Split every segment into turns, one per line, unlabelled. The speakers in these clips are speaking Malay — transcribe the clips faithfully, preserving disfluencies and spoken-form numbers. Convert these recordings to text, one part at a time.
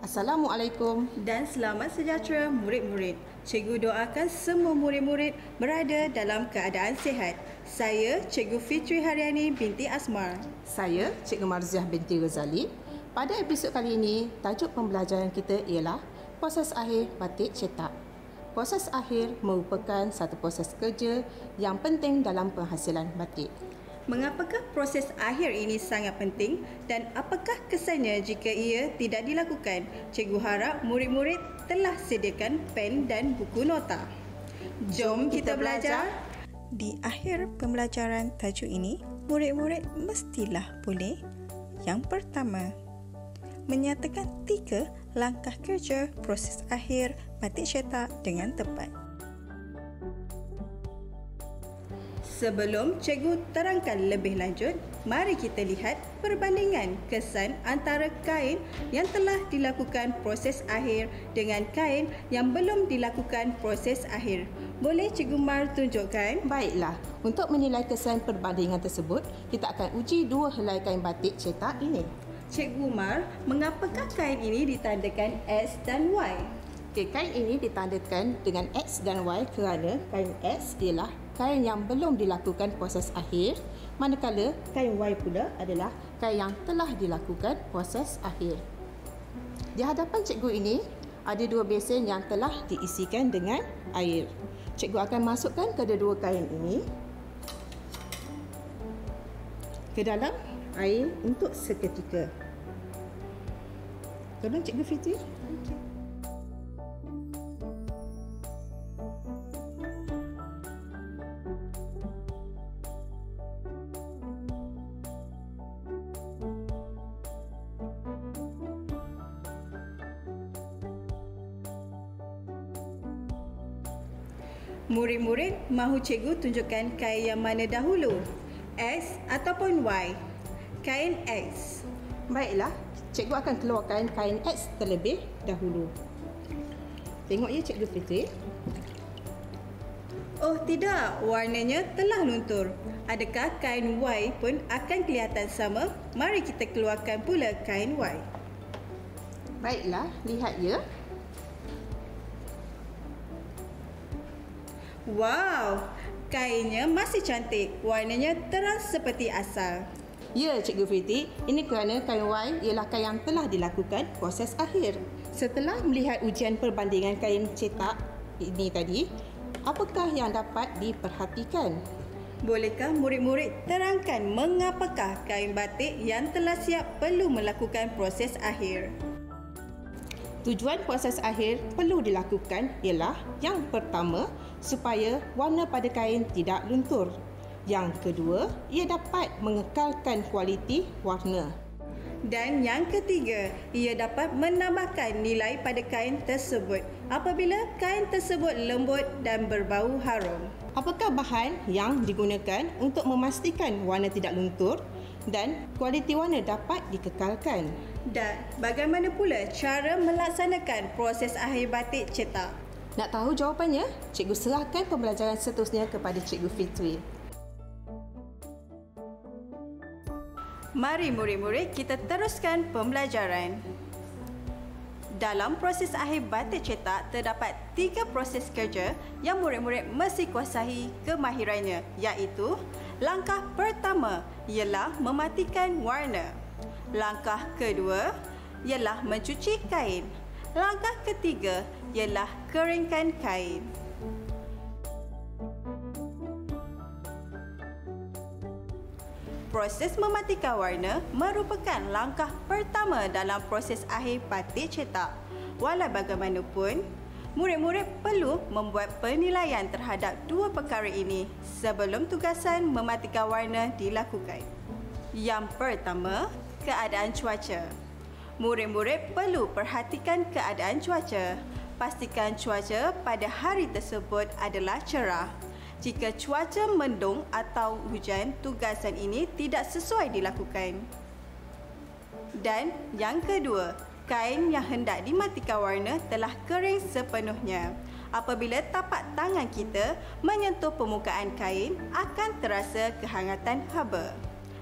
Assalamualaikum
dan selamat sejahtera murid-murid. Cikgu doakan semua murid-murid berada dalam keadaan sihat. Saya Cikgu Fitri Haryani binti Asmar.
Saya Cikgu Marziah binti Ghazali. Pada episod kali ini, tajuk pembelajaran kita ialah proses akhir batik cetak. Proses akhir merupakan satu proses kerja yang penting dalam penghasilan batik.
Mengapakah proses akhir ini sangat penting dan apakah kesannya jika ia tidak dilakukan? Cikgu harap murid-murid telah sediakan pen dan buku nota. Jom kita belajar. Di akhir pembelajaran tajuk ini, murid-murid mestilah boleh yang pertama, menyatakan tiga langkah kerja proses akhir batik cetak dengan tepat. Sebelum cikgu terangkan lebih lanjut, mari kita lihat perbandingan kesan antara kain yang telah dilakukan proses akhir dengan kain yang belum dilakukan proses akhir. Boleh Cikgu Mar tunjukkan?
Baiklah, untuk menilai kesan perbandingan tersebut, kita akan uji dua helai kain batik cetak ini.
Cikgu Mar, mengapakah kain ini ditandakan X dan Y?
Okay, kain ini ditandakan dengan X dan Y kerana kain X ialah kain yang belum dilakukan proses akhir, manakala kain Y pula adalah kain yang telah dilakukan proses akhir. Di hadapan cikgu ini, ada dua besen yang telah diisikan dengan air. Cikgu akan masukkan kedua-dua kain ini ke dalam air untuk seketika. Tolong Cikgu Fitri. Okay.
Murid-murid, mahu cikgu tunjukkan kain yang mana dahulu? X ataupun Y? Kain X.
Baiklah, cikgu akan keluarkan kain X terlebih dahulu. Tengok ya Cikgu Fitri.
Oh tidak, warnanya telah luntur. Adakah kain Y pun akan kelihatan sama? Mari kita keluarkan pula kain Y.
Baiklah, lihat ya.
Wow, kainnya masih cantik. Warnanya terang seperti asal.
Ya, Cikgu Fitri, ini kerana kain Y ialah kain yang telah dilakukan proses akhir. Setelah melihat ujian perbandingan kain cetak ini tadi, apakah yang dapat diperhatikan?
Bolehkah murid-murid terangkan mengapakah kain batik yang telah siap perlu melakukan proses akhir?
Tujuan proses akhir perlu dilakukan ialah yang pertama, supaya warna pada kain tidak luntur. Yang kedua, ia dapat mengekalkan kualiti warna.
Dan yang ketiga, ia dapat menambahkan nilai pada kain tersebut apabila kain tersebut lembut dan berbau harum.
Apakah bahan yang digunakan untuk memastikan warna tidak luntur dan kualiti warna dapat dikekalkan?
Dan bagaimana pula cara melaksanakan proses akhir batik cetak?
Nak tahu jawapannya? Cikgu serahkan pembelajaran seterusnya kepada Cikgu Fitri.
Mari murid-murid kita teruskan pembelajaran. Dalam proses akhir batik cetak terdapat tiga proses kerja yang murid-murid mesti kuasai kemahirannya, iaitu langkah pertama ialah mematikan warna. Langkah kedua ialah mencuci kain. Langkah ketiga ialah keringkan kain. Proses mematikan warna merupakan langkah pertama dalam proses akhir batik cetak. Walau bagaimanapun, murid-murid perlu membuat penilaian terhadap dua perkara ini sebelum tugasan mematikan warna dilakukan. Yang pertama, keadaan cuaca. Murid-murid perlu perhatikan keadaan cuaca. Pastikan cuaca pada hari tersebut adalah cerah. Jika cuaca mendung atau hujan, tugasan ini tidak sesuai dilakukan. Dan yang kedua, kain yang hendak dimatikan warna telah kering sepenuhnya. Apabila tapak tangan kita menyentuh permukaan kain, akan terasa kehangatan haba.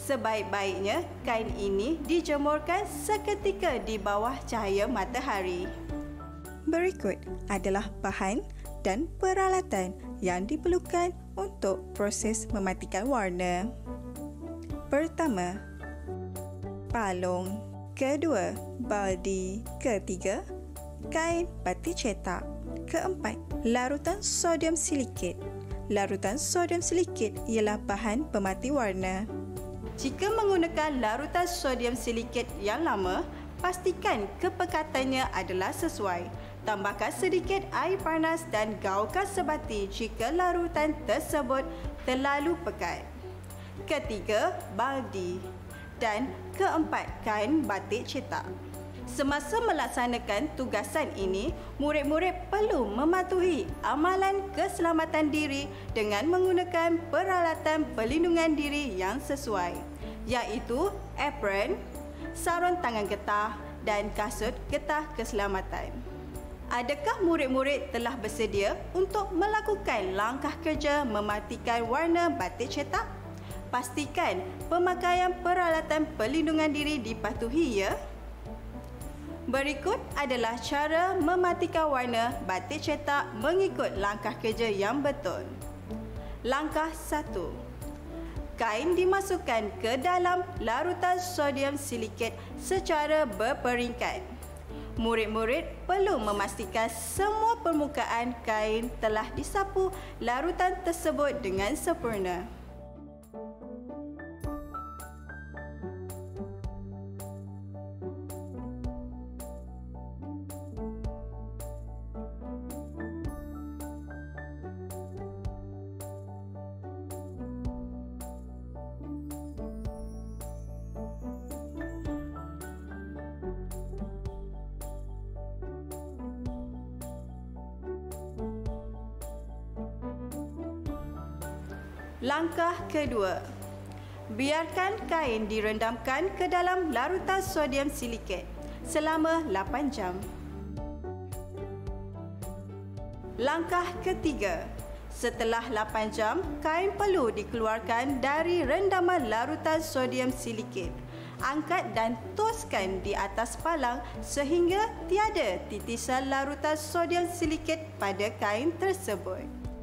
Sebaik-baiknya, kain ini dijemurkan seketika di bawah cahaya matahari. Berikut adalah bahan dan peralatan yang diperlukan untuk proses mematikan warna. Pertama, palung. Kedua, baldi. Ketiga, kain batik cetak. Keempat, larutan sodium silikat. Larutan sodium silikat ialah bahan pemati warna. Jika menggunakan larutan sodium silikat yang lama, pastikan kepekatannya adalah sesuai. Tambahkan sedikit air panas dan gaulkan sebati jika larutan tersebut terlalu pekat. Ketiga, baldi. Dan keempat, kain batik cetak. Semasa melaksanakan tugasan ini, murid-murid perlu mematuhi amalan keselamatan diri dengan menggunakan peralatan perlindungan diri yang sesuai, iaitu apron, sarung tangan getah dan kasut getah keselamatan. Adakah murid-murid telah bersedia untuk melakukan langkah kerja mematikan warna batik cetak? Pastikan pemakaian peralatan perlindungan diri dipatuhi ya. Berikut adalah cara mematikan warna batik cetak mengikut langkah kerja yang betul. Langkah satu. Kain dimasukkan ke dalam larutan sodium silikat secara berperingkat. Murid-murid perlu memastikan semua permukaan kain telah disapu larutan tersebut dengan sempurna. Langkah kedua. Biarkan kain direndamkan ke dalam larutan sodium silikat selama lapan jam. Langkah ketiga. Setelah lapan jam, kain perlu dikeluarkan dari rendaman larutan sodium silikat. Angkat dan toskan di atas palang sehingga tiada titisan larutan sodium silikat pada kain tersebut.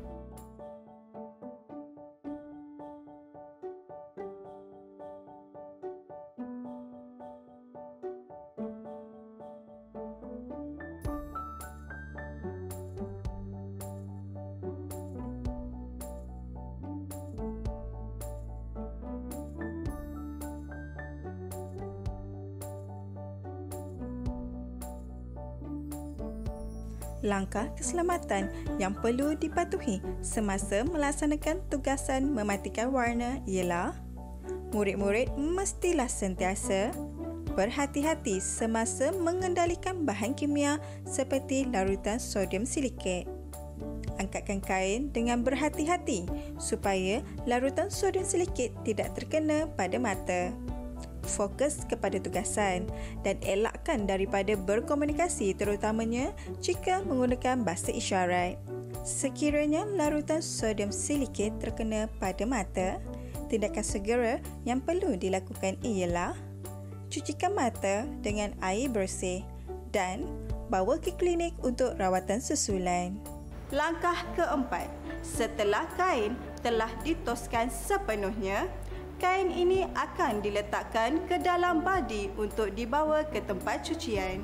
Langkah keselamatan yang perlu dipatuhi semasa melaksanakan tugasan mematikan warna ialah murid-murid mestilah sentiasa berhati-hati semasa mengendalikan bahan kimia seperti larutan sodium silikat. Angkatkan kain dengan berhati-hati supaya larutan sodium silikat tidak terkena pada mata. Fokus kepada tugasan dan elakkan daripada berkomunikasi terutamanya jika menggunakan bahasa isyarat. Sekiranya larutan sodium silikat terkena pada mata, tindakan segera yang perlu dilakukan ialah cucikan mata dengan air bersih dan bawa ke klinik untuk rawatan susulan. Langkah keempat. Setelah kain telah ditoskan sepenuhnya, kain ini akan diletakkan ke dalam baldi untuk dibawa ke tempat cucian.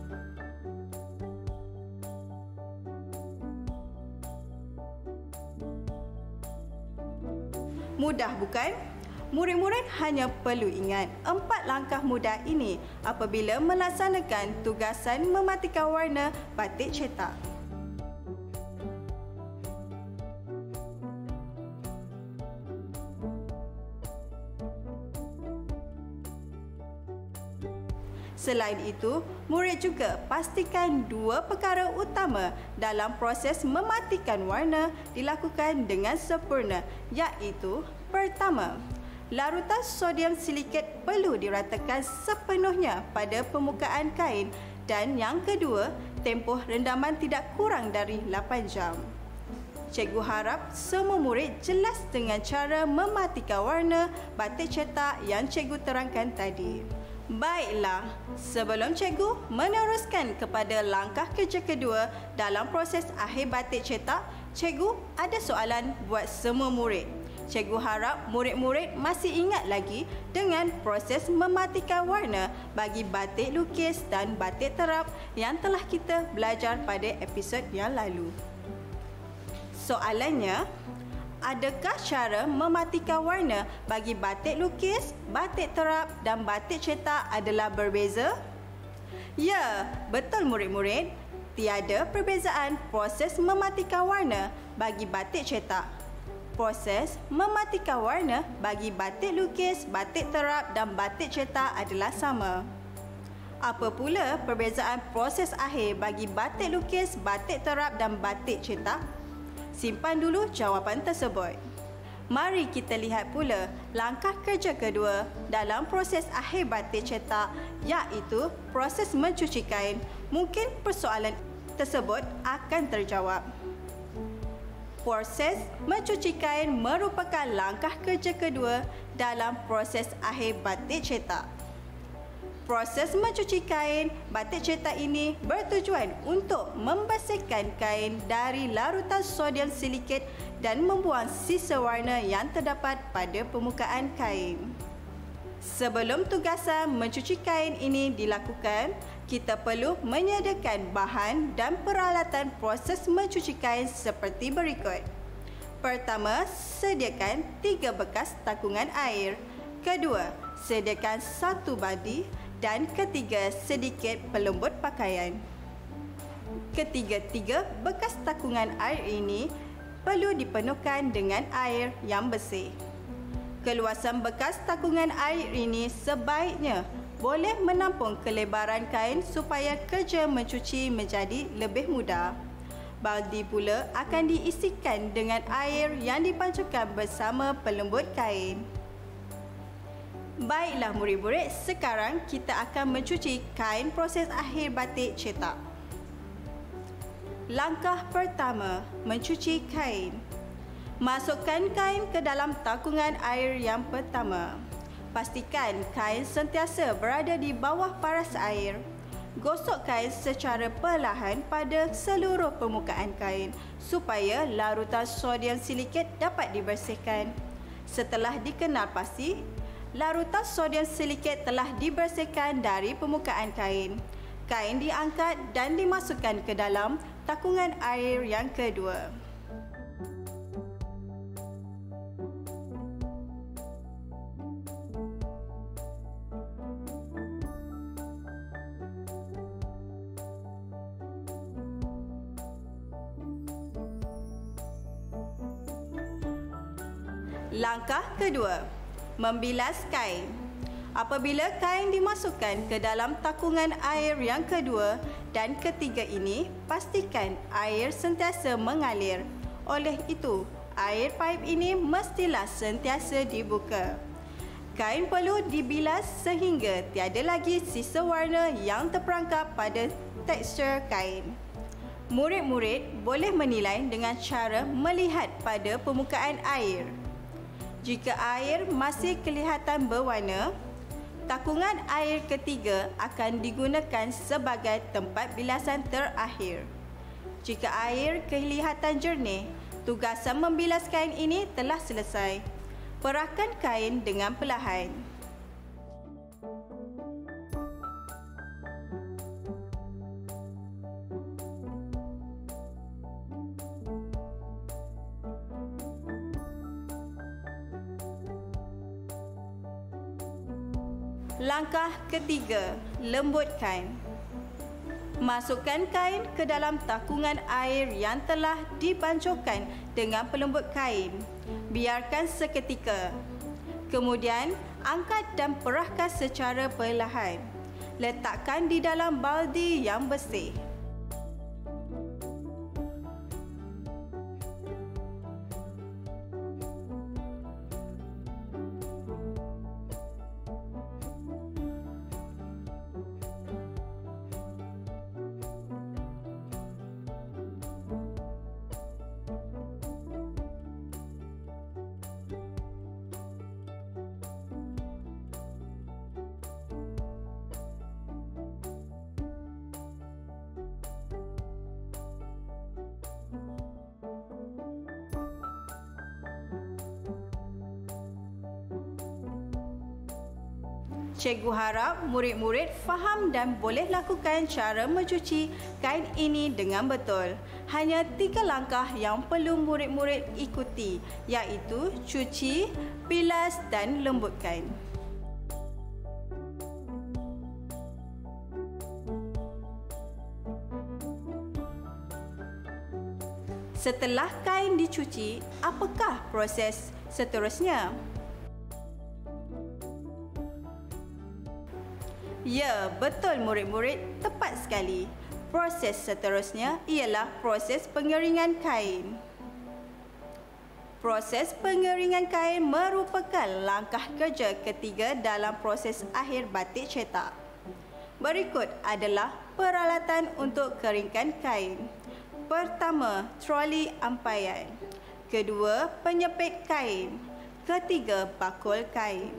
Mudah bukan? Murid-murid hanya perlu ingat empat langkah mudah ini apabila melaksanakan tugasan mematikan warna batik cetak. Selain itu, murid juga pastikan dua perkara utama dalam proses mematikan warna dilakukan dengan sempurna, iaitu pertama, larutan sodium silikat perlu diratakan sepenuhnya pada permukaan kain dan yang kedua, tempoh rendaman tidak kurang dari lapan jam. cikgu harap semua murid jelas dengan cara mematikan warna batik cetak yang cikgu terangkan tadi. Baiklah, sebelum cikgu meneruskan kepada langkah kerja kedua dalam proses akhir batik cetak, cikgu ada soalan buat semua murid. Cikgu harap murid-murid masih ingat lagi dengan proses mematikan warna bagi batik lukis dan batik terap yang telah kita belajar pada episod yang lalu. Soalannya, adakah cara mematikan warna bagi batik lukis, batik terap dan batik cetak adalah berbeza? Ya, betul murid-murid. Tiada perbezaan proses mematikan warna bagi batik cetak. Proses mematikan warna bagi batik lukis, batik terap dan batik cetak adalah sama. Apa pula perbezaan proses akhir bagi batik lukis, batik terap dan batik cetak? Simpan dulu jawapan tersebut. Mari kita lihat pula langkah kerja kedua dalam proses akhir batik cetak, iaitu proses mencuci kain. Mungkin persoalan tersebut akan terjawab. Proses mencuci kain merupakan langkah kerja kedua dalam proses akhir batik cetak. Proses mencuci kain batik cetak ini bertujuan untuk membersihkan kain dari larutan sodium silikat dan membuang sisa warna yang terdapat pada permukaan kain. Sebelum tugasan mencuci kain ini dilakukan, kita perlu menyediakan bahan dan peralatan proses mencuci kain seperti berikut. Pertama, sediakan tiga bekas takungan air. Kedua, sediakan satu baldi. Dan ketiga, sedikit pelembut pakaian. Ketiga-tiga bekas takungan air ini perlu dipenuhkan dengan air yang bersih. Keluasan bekas takungan air ini sebaiknya boleh menampung kelebaran kain supaya kerja mencuci menjadi lebih mudah. Baldi pula akan diisikan dengan air yang dipancarkan bersama pelembut kain. Baiklah murid-murid, sekarang kita akan mencuci kain proses akhir batik cetak. Langkah pertama, mencuci kain. Masukkan kain ke dalam takungan air yang pertama. Pastikan kain sentiasa berada di bawah paras air. Gosok kain secara perlahan pada seluruh permukaan kain supaya larutan sodium silikat dapat dibersihkan. Setelah dikenal pasti, larutan sodium silikat telah dibersihkan dari permukaan kain. Kain diangkat dan dimasukkan ke dalam takungan air yang kedua. Langkah kedua, membilas kain. Apabila kain dimasukkan ke dalam takungan air yang kedua dan ketiga ini, pastikan air sentiasa mengalir. Oleh itu, air paip ini mestilah sentiasa dibuka. Kain perlu dibilas sehingga tiada lagi sisa warna yang terperangkap pada tekstur kain. Murid-murid boleh menilai dengan cara melihat pada permukaan air. Jika air masih kelihatan berwarna, takungan air ketiga akan digunakan sebagai tempat bilasan terakhir. Jika air kelihatan jernih, tugasan membilas kain ini telah selesai. Perahkan kain dengan perlahan. Langkah ketiga, lembutkan. Masukkan kain ke dalam takungan air yang telah dibancuhkan dengan pelembut kain. Biarkan seketika. Kemudian, angkat dan perahkan secara perlahan. Letakkan di dalam baldi yang bersih. Cikgu harap murid-murid faham dan boleh lakukan cara mencuci kain ini dengan betul. Hanya tiga langkah yang perlu murid-murid ikuti, iaitu cuci, bilas dan lembutkan. Setelah kain dicuci, apakah proses seterusnya? Ya, betul murid-murid, tepat sekali. Proses seterusnya ialah proses pengeringan kain. Proses pengeringan kain merupakan langkah kerja ketiga dalam proses akhir batik cetak. Berikut adalah peralatan untuk keringkan kain. Pertama, troli ampaian. Kedua, penyepit kain. Ketiga, bakul kain.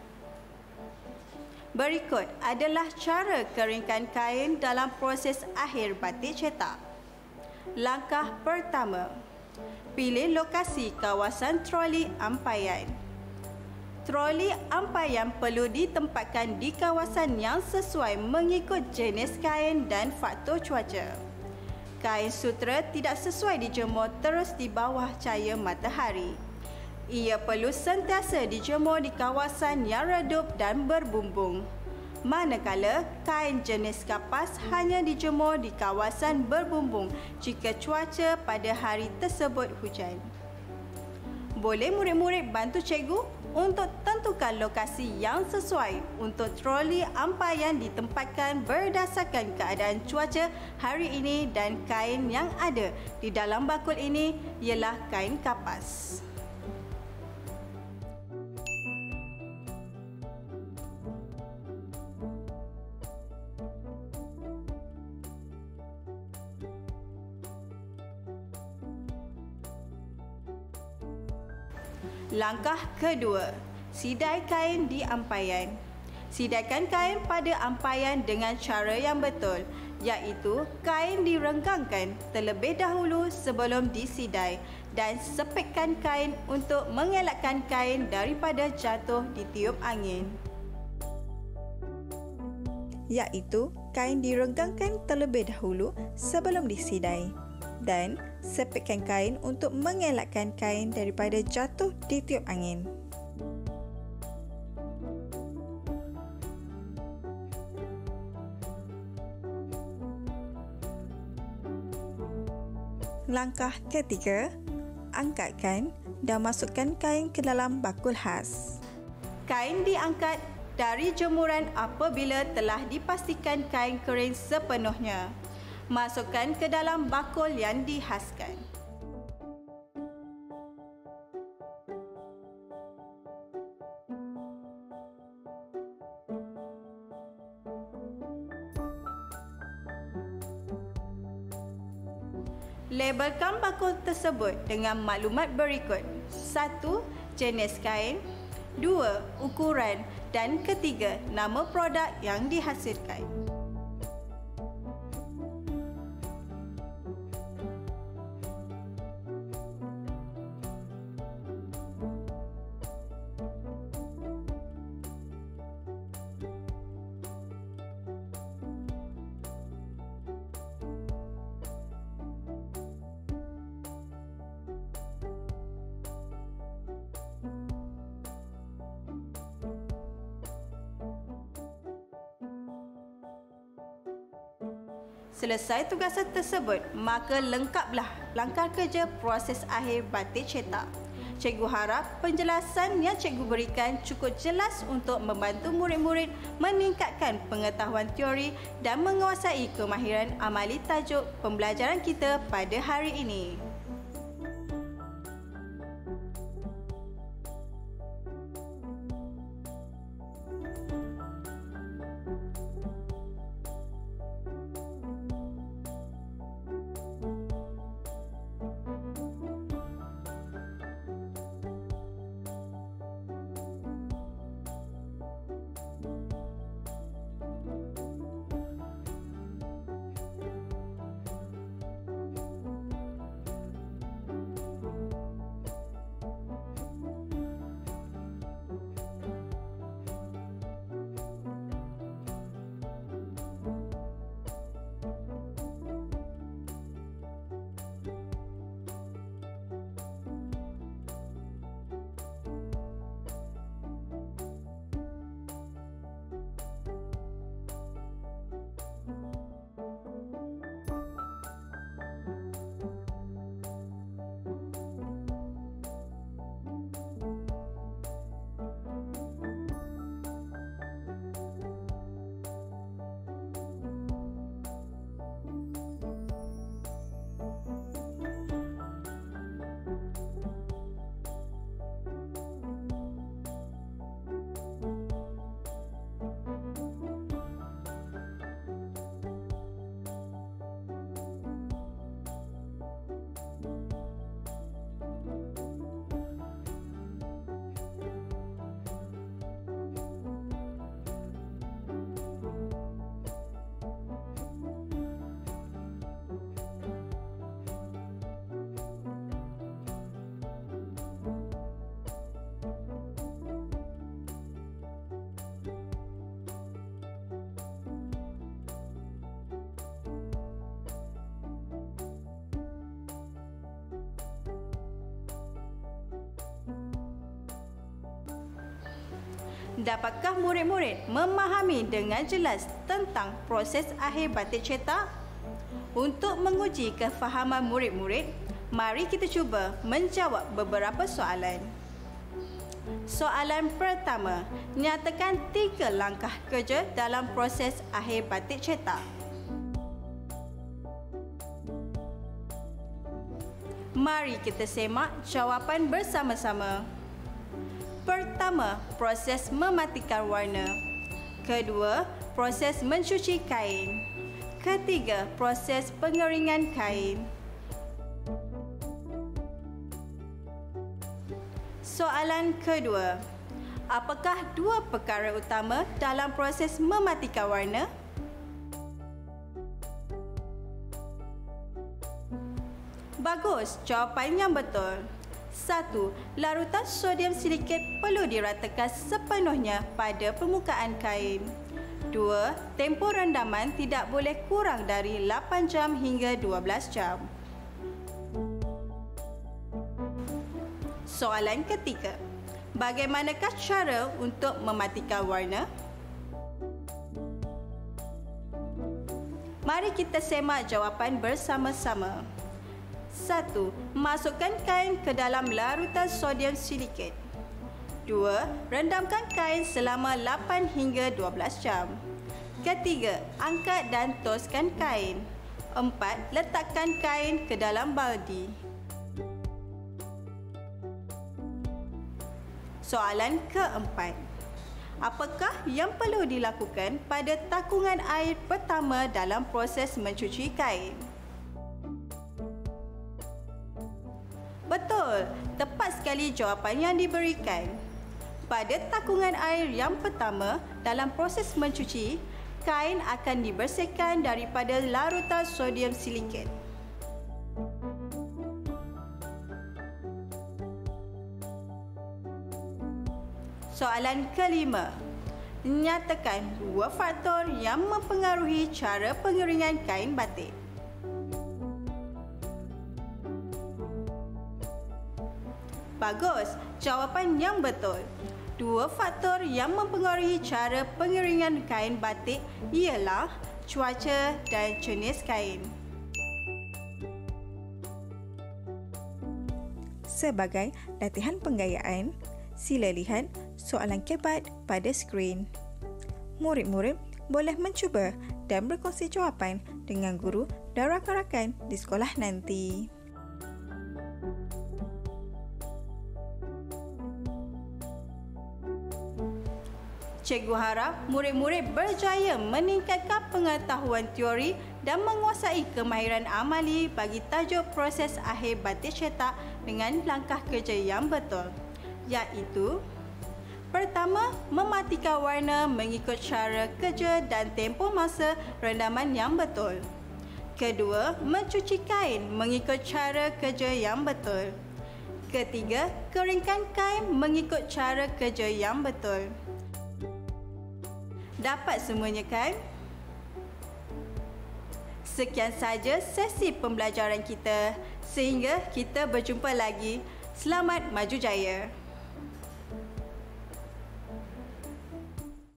Berikut adalah cara keringkan kain dalam proses akhir batik cetak. Langkah pertama, pilih lokasi kawasan troli ampaian. Troli ampaian perlu ditempatkan di kawasan yang sesuai mengikut jenis kain dan faktor cuaca. Kain sutera tidak sesuai dijemur terus di bawah cahaya matahari. Ia perlu sentiasa dijemur di kawasan yang redup dan berbumbung. Manakala kain jenis kapas hanya dijemur di kawasan berbumbung jika cuaca pada hari tersebut hujan. Boleh murid-murid bantu cikgu untuk tentukan lokasi yang sesuai untuk troli ampaian ditempatkan berdasarkan keadaan cuaca hari ini dan kain yang ada di dalam bakul ini ialah kain kapas. Langkah kedua, sidai kain di ampaian. Sidaikan kain pada ampaian dengan cara yang betul, iaitu kain direnggangkan terlebih dahulu sebelum disidai dan sepitkan kain untuk mengelakkan kain daripada jatuh ditiup angin. Iaitu kain direnggangkan terlebih dahulu sebelum disidai dan sepitkan kain untuk mengelakkan kain daripada jatuh ditiup angin. Langkah ketiga, angkatkan dan masukkan kain ke dalam bakul khas. Kain diangkat dari jemuran apabila telah dipastikan kain kering sepenuhnya. Masukkan ke dalam bakul yang dihaskan. Labelkan bakul tersebut dengan maklumat berikut. Satu, jenis kain. Dua, ukuran. Dan ketiga, nama produk yang dihasilkan. Selesai tugasan tersebut, maka lengkaplah langkah kerja proses akhir batik cetak. Cikgu harap penjelasan yang cikgu berikan cukup jelas untuk membantu murid-murid meningkatkan pengetahuan teori dan menguasai kemahiran amali tajuk pembelajaran kita pada hari ini. Dapatkah murid-murid memahami dengan jelas tentang proses akhir batik cetak? Untuk menguji kefahaman murid-murid, mari kita cuba menjawab beberapa soalan. Soalan pertama, nyatakan tiga langkah kerja dalam proses akhir batik cetak. Mari kita semak jawapan bersama-sama. Pertama, proses mematikan warna. Kedua, proses mencuci kain. Ketiga, proses pengeringan kain. Soalan kedua, apakah dua perkara utama dalam proses mematikan warna? Bagus, jawapan yang betul. Satu, larutan sodium silikat perlu diratakan sepenuhnya pada permukaan kain. Dua, tempoh rendaman tidak boleh kurang dari lapan jam hingga dua belas jam. Soalan ketiga, bagaimanakah cara untuk mematikan warna? Mari kita semak jawapan bersama-sama. Satu, masukkan kain ke dalam larutan sodium silikat. Dua, rendamkan kain selama lapan hingga dua belas jam. Ketiga, angkat dan toskan kain. Empat, letakkan kain ke dalam baldi. Soalan keempat, apakah yang perlu dilakukan pada takungan air pertama dalam proses mencuci kain? Betul, tepat sekali jawapan yang diberikan. Pada takungan air yang pertama dalam proses mencuci, kain akan dibersihkan daripada larutan sodium silikat. Soalan kelima, nyatakan dua faktor yang mempengaruhi cara pengeringan kain batik. Bagus, jawapan yang betul. Dua faktor yang mempengaruhi cara pengeringan kain batik ialah cuaca dan jenis kain. Sebagai latihan penggayaan, sila lihat soalan kebat pada skrin. Murid-murid boleh mencuba dan berkongsi jawapan dengan guru dan rakan-rakan di sekolah nanti. Cikgu harap murid-murid berjaya meningkatkan pengetahuan teori dan menguasai kemahiran amali bagi tajuk proses akhir batik cetak dengan langkah kerja yang betul, iaitu pertama, mematikan warna mengikut cara kerja dan tempoh masa rendaman yang betul. Kedua, mencuci kain mengikut cara kerja yang betul. Ketiga, keringkan kain mengikut cara kerja yang betul. Dapat semuanya kan? Sekian saja sesi pembelajaran kita. Sehingga kita berjumpa lagi. Selamat maju jaya.